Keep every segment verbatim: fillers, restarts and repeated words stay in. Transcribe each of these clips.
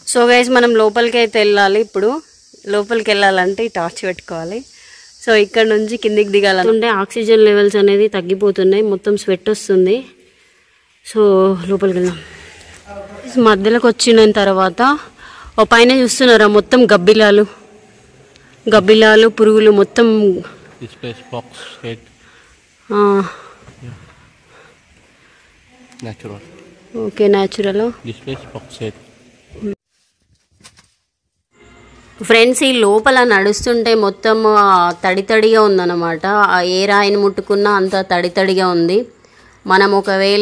So guys మనం లోపలికి అయితే వెళ్ళాలి. ఇప్పుడు లోపలికి వెళ్ళాలంటే ఈ టార్చ్ పెట్టుకోవాలి. సో ఇక్కడ నుంచి కిందికి దిగాలంటే ఆక్సిజన్ లెవెల్స్ అనేది తగ్గిపోతున్నాయి, మొత్తం స్వెట్ వస్తుంది. సో లోపలికి వెళ్దాం. మధ్యలోకి వచ్చిన తర్వాత ఓ పైన చూస్తున్నారా మొత్తం గబ్బిలాలు గబ్బిలాలు పురుగులు మొత్తం. Okay natural. ఫ్రెండ్స్ ఈ లోపల నడుస్తుంటే మొత్తం తడి తడిగా ఉందన్నమాట. ఏ రాయిని ముట్టుకున్నా అంత తడి తడిగా ఉంది. మనం ఒకవేళ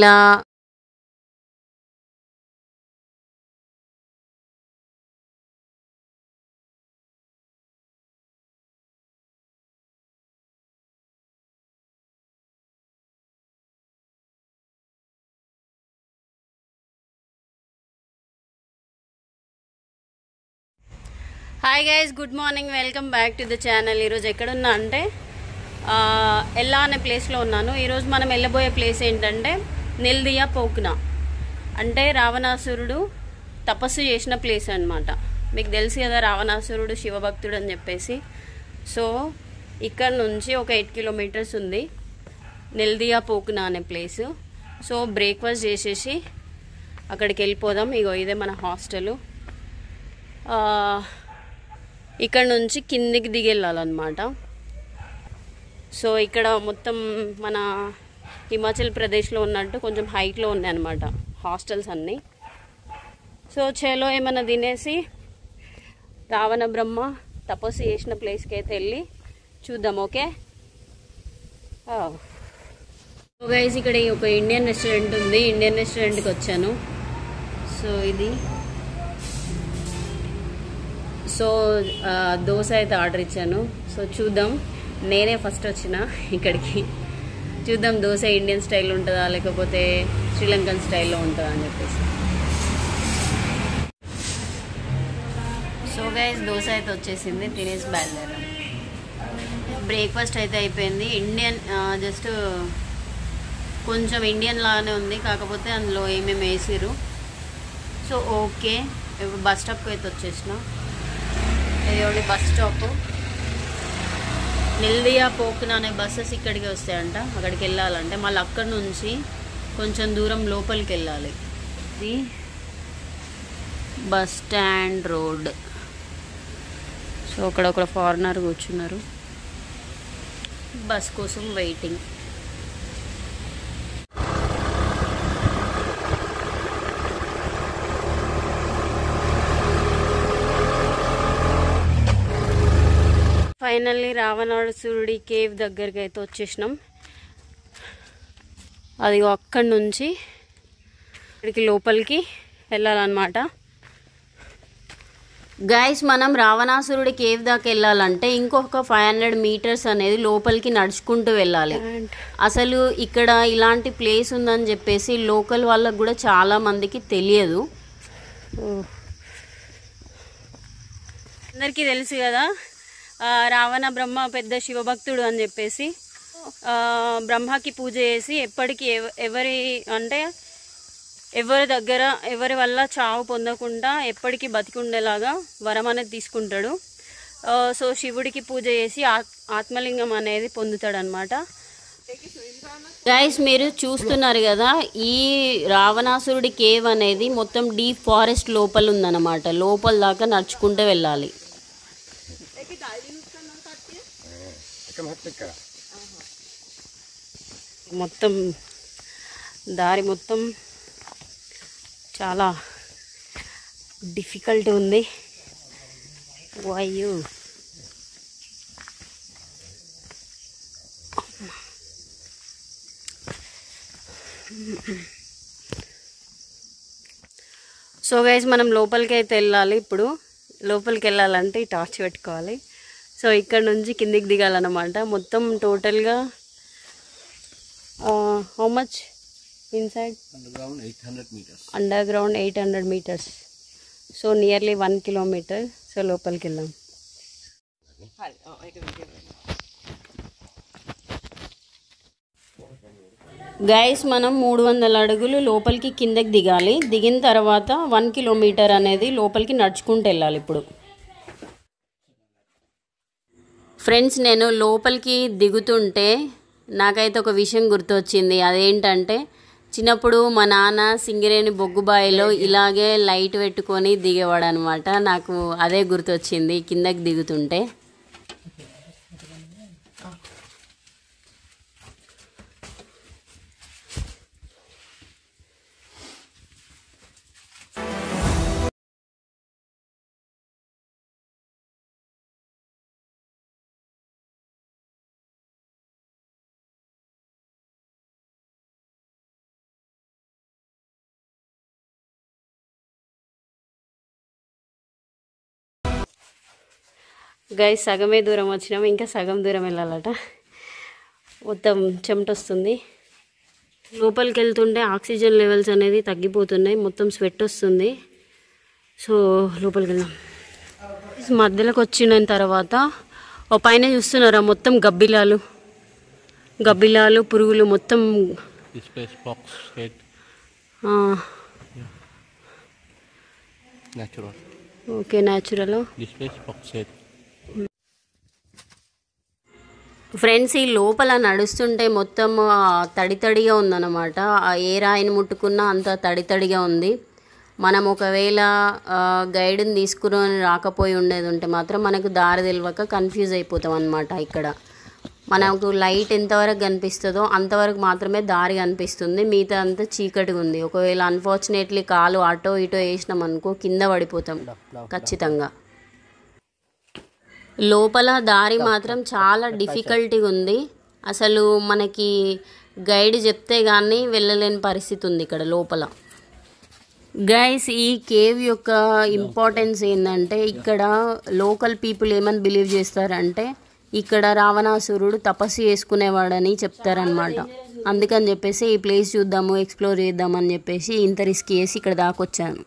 hi guys, good morning, welcome back to the channel. ఈరోజు ఎక్కడున్నా అంటే ఎల్లా అనే ప్లేస్లో ఉన్నాను. ఈరోజు మనం వెళ్ళబోయే ప్లేస్ ఏంటంటే నిల్దియా పోక్నా, అంటే రావణాసురుడు తపస్సు చేసిన ప్లేస్ అనమాట. మీకు తెలుసు కదా రావణాసురుడు శివభక్తుడు అని చెప్పేసి. సో ఇక్కడ నుంచి ఒక ఎయిట్ కిలోమీటర్స్ ఉంది నిల్దియా పోక్నా అనే ప్లేస్. సో బ్రేక్ఫాస్ట్ చేసేసి అక్కడికి వెళ్ళిపోదాం. ఇగో ఇదే మన హాస్టల్. ఇక్కడ నుంచి కిందికి దిగి వెళ్ళాలన్నమాట. సో ఇక్కడ మొత్తం మన హిమాచల్ ప్రదేశ్లో ఉన్నట్టు కొంచెం హైట్లో ఉన్నాయన్నమాట హాస్టల్స్ అన్నీ. సో చలో ఏమన్నా తినేసి రావణ బ్రహ్మ తపస్సు చేసిన ప్లేస్కి అయితే వెళ్ళి చూద్దాం. ఓకే గైస్, ఇక్కడ ఒక ఇండియన్ రెస్టారెంట్ ఉంది. ఇండియన్ రెస్టారెంట్కి వచ్చాను. సో ఇది సో దోశ అయితే ఆర్డర్ ఇచ్చాను. సో చూద్దాం, నేనే ఫస్ట్ వచ్చిన ఇక్కడికి. చూద్దాం దోశ ఇండియన్ స్టైల్ ఉంటుందా లేకపోతే శ్రీలంకన్ స్టైల్లో ఉంటుందా అని చెప్పేసి. సో గైస్ దోశ అయితే వచ్చేసింది, తినేసి బయలుదేరాం. బ్రేక్ఫాస్ట్ అయితే అయిపోయింది. ఇండియన్ జస్ట్ కొంచెం ఇండియన్ లాగానే ఉంది, కాకపోతే అందులో ఏమేమి వేసిరు. సో ఓకే, ఇప్పుడు బస్ స్టాప్కి అయితే వచ్చేసిన. ఇది బస్ స్టాప్. నిల్దియా పోక్నా అనే బస్సెస్ ఇక్కడికి వస్తాయంట. అక్కడికి వెళ్ళాలంటే మళ్ళీ అక్కడి నుంచి కొంచెం దూరం లోపలికి వెళ్ళాలి. ఇది బస్ స్టాండ్ రోడ్. సో అక్కడ ఒక ఫారినర్ కూర్చున్నారు, బస్ కోసం వెయిటింగ్. ఫైనల్లీ రావణాసురుడి కేవ్ దగ్గరికి అయితే వచ్చేసినాం. అది అక్కడి నుంచి ఇక్కడికి లోపలికి వెళ్ళాలన్నమాట. గైస్ మనం రావణాసురుడి కేవ్ దాకా వెళ్ళాలంటే ఇంకొక ఫైవ్ హండ్రెడ్ మీటర్స్ అనేది లోపలికి నడుచుకుంటూ వెళ్ళాలి. అసలు ఇక్కడ ఇలాంటి ప్లేస్ ఉందని చెప్పేసి లోకల్ వాళ్ళకు కూడా చాలా మందికి తెలియదు. అందరికీ తెలుసు కదా రావణ బ్రహ్మ పెద్ద శివభక్తుడు అని చెప్పేసి. బ్రహ్మకి పూజ చేసి ఎప్పటికీ ఎవరి అంటే ఎవరి దగ్గర ఎవరి వల్ల చావు పొందకుండా ఎప్పటికీ బతికుండేలాగా వరం అనేది తీసుకుంటాడు. సో శివుడికి పూజ చేసి ఆత్మలింగం అనేది పొందుతాడు అనమాట. గైస్ మీరు చూస్తున్నారు కదా, ఈ రావణాసురుడి కేవ్ అనేది మొత్తం డీప్ ఫారెస్ట్ లోపల ఉందన్నమాట. లోపల దాకా నడుచుకుంటూ వెళ్ళాలి. మొత్తం దారి మొత్తం చాలా డిఫికల్ట్ ఉంది. వాయు సో గైస్ మనం లోపలికి అయితే వెళ్ళాలి. ఇప్పుడు లోపలికి వెళ్ళాలంటే ఈ టార్చ్ పెట్టుకోవాలి. సో ఇక్కడ నుంచి కిందికి దిగాలన్నమాట. మొత్తం టోటల్గా how much inside underground eight hundred metres underground eight hundred metres. So nearly one kilometre. So లోపలికి వెళ్దాం. గైస్ మనం మూడు వందల అడుగులు లోపలికి కిందకి దిగాలి. దిగిన తర్వాత వన్ కిలోమీటర్ అనేది లోపలికి నడుచుకుంటూ వెళ్ళాలి. ఇప్పుడు ఫ్రెండ్స్, నేను లోపలికి దిగుతుంటే నాకైతే ఒక విషయం గుర్తొచ్చింది. అదేంటంటే చిన్నప్పుడు మా నాన్న సింగరేణి బొగ్గుబాయిలో ఇలాగే లైట్ పెట్టుకొని దిగేవాడు అనమాట. నాకు అదే గుర్తొచ్చింది కిందకి దిగుతుంటే. గైస్, సగమే దూరం వచ్చినాం, ఇంకా సగం దూరం వెళ్ళాలట. మొత్తం చెమట వస్తుంది. లోపలికి వెళ్తుంటే ఆక్సిజన్ లెవెల్స్ అనేది తగ్గిపోతున్నాయి, మొత్తం స్వెట్ వస్తుంది. సో లోపలికి వెళ్దాం. మధ్యలోకి వచ్చిన తర్వాత ఓ పైన చూస్తున్నారా మొత్తం గబ్బిలాలు గబ్బిలాలు పురుగులు మొత్తం. Okay, natural. ఫ్రెండ్స్, ఈ లోపల నడుస్తుంటే మొత్తం తడి తడిగా ఉందన్నమాట. ఏ రాయిని ముట్టుకున్నా అంత తడి తడిగా ఉంది. మనం ఒకవేళ గైడ్ని తీసుకుని రాకపోయి ఉండేది ఉంటే మాత్రం మనకు దారి తెలియక కన్ఫ్యూజ్ అయిపోతాం అన్నమాట. ఇక్కడ మనకు లైట్ ఎంతవరకు కనిపిస్తుందో అంతవరకు మాత్రమే దారి కనిపిస్తుంది, మిగతా అంతా చీకటిగా ఉంది. ఒకవేళ అన్ఫార్చునేట్లీ కాలు అటో ఇటో వేసినాం అనుకో కింద పడిపోతాం ఖచ్చితంగా. లోపల దారి మాత్రం చాలా డిఫికల్టీగా ఉంది. అసలు మనకి గైడ్ చెప్తే కానీ వెళ్ళలేని పరిస్థితి ఉంది ఇక్కడ లోపల. గైస్, ఈ కేవ్ యొక్క ఇంపార్టెన్స్ ఏంటంటే ఇక్కడ లోకల్ పీపుల్ ఏమని బిలీవ్ చేస్తారంటే ఇక్కడ రావణాసురుడు తపస్సు చేసుకునేవాడని చెప్తారనమాట. అందుకని చెప్పేసి ఈ ప్లేస్ చూద్దాము, ఎక్స్ప్లోర్ చేద్దామని చెప్పేసి ఇంత రిస్క్ చేసి ఇక్కడ దాకొచ్చాను.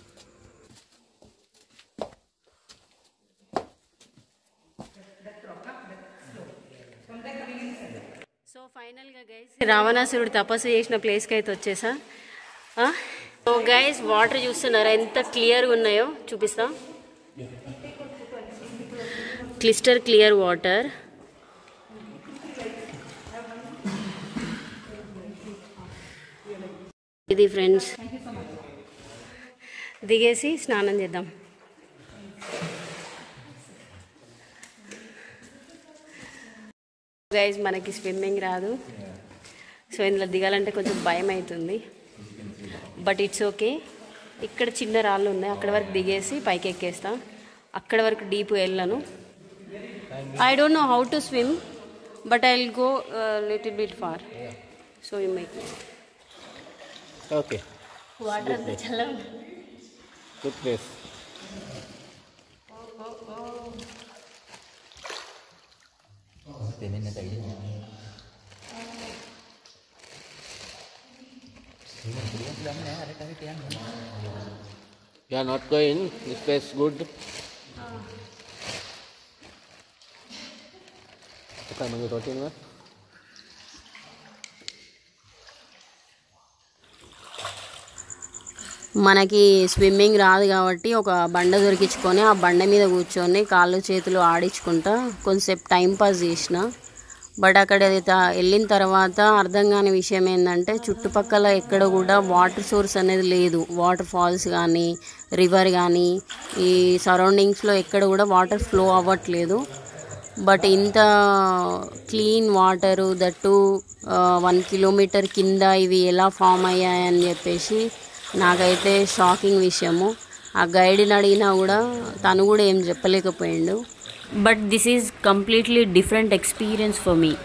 సో ఫైనల్గా గైస్, రావణాసురుడు తపస్సు చేసిన ప్లేస్కి అయితే వచ్చేసా. సో గైస్, వాటర్ చూస్తున్నారా ఎంత క్లియర్గా ఉన్నాయో, చూపిస్తా. Crystal clear water. ఇది ఫ్రెండ్స్, దిగేసి స్నానం చేద్దాం. గైస్, మనకి స్విమ్మింగ్ రాదు, సో ఇందులో దిగాలంటే కొంచెం భయం అవుతుంది. But it's okay. ఇక్కడ చిన్న రాళ్ళు ఉన్నాయి, అక్కడ వరకు దిగేసి పైకి ఎక్కేస్తా. అక్కడ వరకు డీప్ వెళ్ళను. I don't know how to swim, but I will go little bit far. So you make okay. Water అంతా చల్ల. Good place. You are not going. This place good. Okay, mangi roti na. మనకి swimming రాదు కాబట్టి ఒక బండ దొరికించుకొని ఆ బండ మీద కూర్చొని కాళ్ళు చేతులు ఆడించుకుంటా కొంచెంసేపు టైం పాస్ చేసిన. బట్ అక్కడ వెళ్ళిన తర్వాత అర్థం కాని విషయం ఏంటంటే చుట్టుపక్కల ఎక్కడ కూడా వాటర్ సోర్స్ అనేది లేదు. వాటర్ ఫాల్స్ కానీ రివర్ కానీ ఈ సరౌండింగ్స్లో ఎక్కడ కూడా వాటర్ ఫ్లో అవ్వట్లేదు. బట్ ఇంత clean water that one kilometre కింద ఇవి ఎలా ఫామ్ అయ్యాయని చెప్పేసి నాకైతే షాకింగ్ విషయము. ఆ గైడ్ని అడిగినా కూడా తను కూడా ఏం చెప్పలేకపోయిండు. But this is completely different experience for me.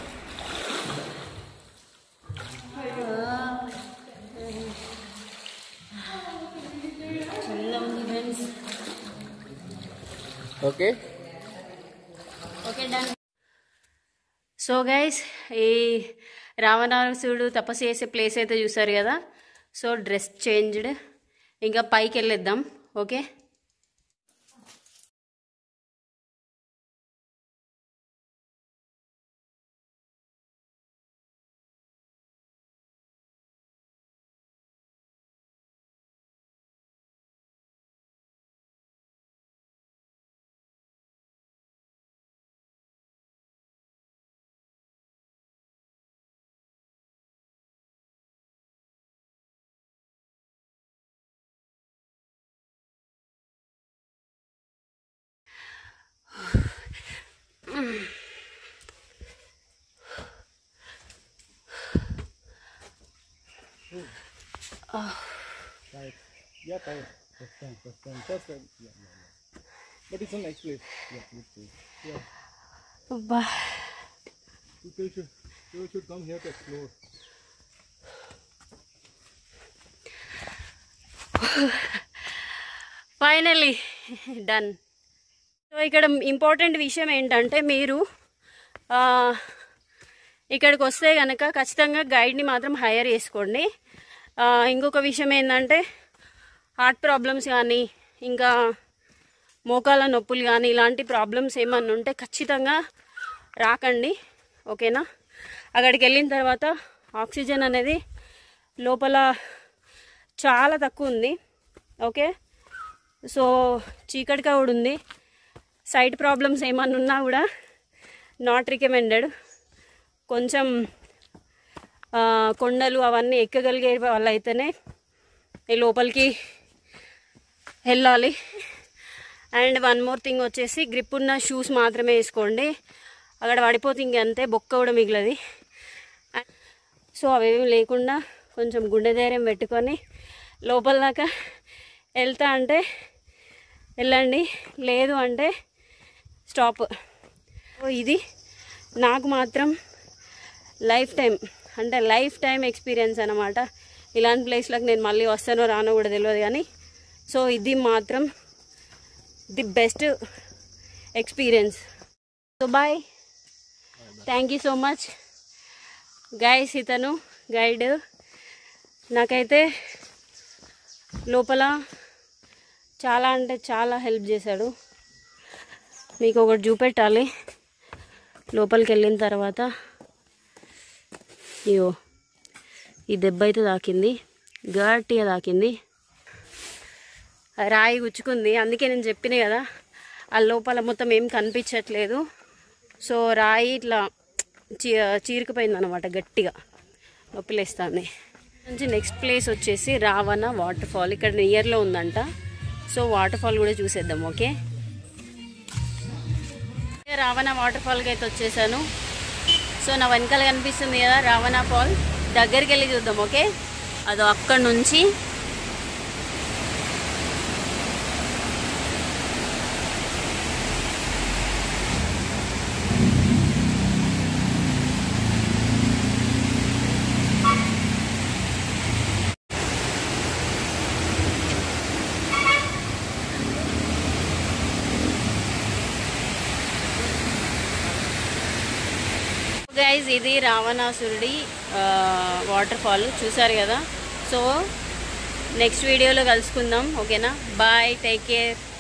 Okay okay done. So guys, ఈ రావణాసురుడు తపస్సు చేసే ప్లేస్ అయితే చూసారు కదా. సో డ్రెస్ చేంజ్డ్, ఇంకా పైకి వెళ్ళేద్దాం. Okay. Yeah, fine. First time, first time, first time. Yeah, yeah, yeah. But it's a nice place. Yeah, good place. Yeah. అబ్బా People should, people should come here to explore. Finally done. So ఇక్కడ important విషయం ఏంటంటే మీరు ఆ, ఇక్కడికి వస్తే కనుక ఖచ్చితంగా గైడ్ని మాత్రం హైర్ చేసుకోండి. ఆ, ఇంకొక విషయం ఏంటంటే హార్ట్ ప్రాబ్లమ్స్ కానీ ఇంకా మోకాల నొప్పులు కానీ ఇలాంటి ప్రాబ్లమ్స్ ఏమన్నా ఉంటే ఖచ్చితంగా రాకండి, ఓకేనా. అక్కడికి వెళ్ళిన తర్వాత ఆక్సిజన్ అనేది లోపల చాలా తక్కువ ఉంది, ఓకే. సో చీకటిగా కూడా ఉంది. సైట్ ప్రాబ్లమ్స్ ఏమన్నా ఉన్నా కూడా నాట్ రికమెండెడ్. కొంచెం కొండలు అవన్నీ ఎక్కగలిగే వాళ్ళు అయితేనే ఈ లోపలికి వెళ్ళాలి. అండ్ వన్ మోర్ థింగ్ వచ్చేసి గ్రిప్ ఉన్న షూస్ మాత్రమే వేసుకోండి. అక్కడ పడిపోతే ఇంకంతే, బొక్క కూడా మిగిలది. సో అవేమి లేకుండా కొంచెం గుండె ధైర్యం పెట్టుకొని లోపల దాకా వెళ్తా అంటే వెళ్ళండి, లేదు అంటే స్టాప్. సో ఇది నాకు మాత్రం లైఫ్ టైం అంటే లైఫ్ టైం ఎక్స్పీరియన్స్ అనమాట. ఇలాంటి ప్లేస్లకు నేను మళ్ళీ వస్తానో రానో కూడా తెలియదు కానీ సో ఇది మాత్రం the best experience. So bye, thank you so much guys. ఇతను గైడ్ నాకైతే లోపల చాలా అంటే చాలా హెల్ప్ చేశాడు. మీకు ఒకటి చూపెట్టాలి. లోపలికి వెళ్ళిన తర్వాత అయ్యో ఈ దెబ్బ అయితే తాకింది, గట్టిగా తాకింది, రాయి గుచ్చుకుంది. అందుకే నేను చెప్పిన కదా ఆ లోపల మొత్తం ఏం కనిపించట్లేదు. సో రాయి ఇట్లా చీ చీరుకుపోయింది అనమాట, గట్టిగా నొప్పిలేస్తుంది. నుంచి నెక్స్ట్ ప్లేస్ వచ్చేసి రావణ వాటర్ ఫాల్. ఇక్కడ నియర్లో ఉందంట. సో వాటర్ ఫాల్ కూడా చూసేద్దాం, ఓకే. రావణ వాటర్ ఫాల్కి అయితే వచ్చేసాను. సో నా వెనకాల కనిపిస్తుంది కదా రావణ ఫాల్, దగ్గరికి వెళ్ళి చూద్దాం, ఓకే. అదో అక్కడ నుంచి గైజ్ ఇది రావణాసురుడి వాటర్ ఫాల్ చూసారు కదా. సో నెక్స్ట్ వీడియోలో కలుసుకుందాం, ఓకేనా. Bye, take care.